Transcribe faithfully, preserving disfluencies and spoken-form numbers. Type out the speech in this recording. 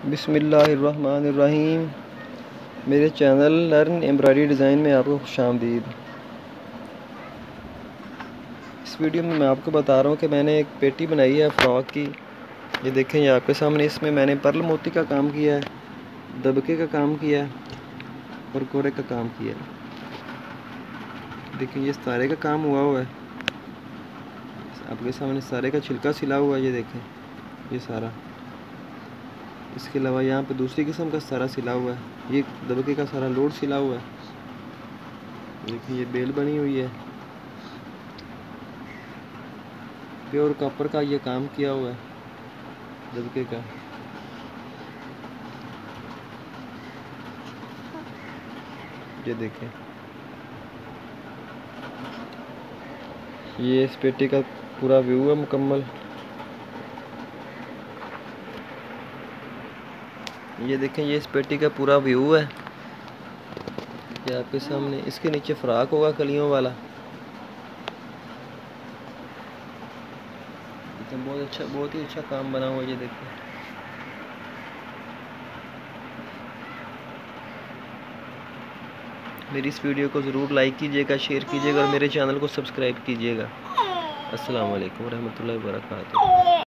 बिस्मिल्लाहिर्रहमानिर्रहीम। मेरे channel learn embroidery design में आपको खुशामदीद। इस वीडियो में मैं आपको बता रहा हूँ कि मैंने एक पेटी बनाई है फ्रॉक की। ये देखें, ये आपके सामने। इसमें मैंने पर्ल मोती का काम किया है, दबके का काम किया है और कोरे का काम किया है। देखिए, ये सारे का काम हुआ हुआ है आपके सामने। सारे का छिलका सिला हुआ है, ये देखें, ये सारा। इसके अलावा यहाँ पे दूसरी किस्म का सारा सिला हुआ है। ये दबके का सारा लोड सिला हुआ है। देखिए, ये बेल बनी हुई है, प्योर कॉपर का ये काम किया हुआ है दबके का। ये देखें, ये इस पेटी का पूरा व्यू है मुकम्मल। ये देखें, ये इस पेटी का पूरा व्यू है, ये आपके सामने। इसके नीचे फ्राक होगा कलियों वाला। तो बहुत अच्छा, बहुत ही अच्छा काम बना हुआ है। ये देखिए, मेरी इस वीडियो को ज़रूर लाइक कीजिएगा, शेयर कीजिएगा और मेरे चैनल को सब्सक्राइब कीजिएगा। अस्सलाम वालेकुम रहमतुल्लाहि व बरकातुहू।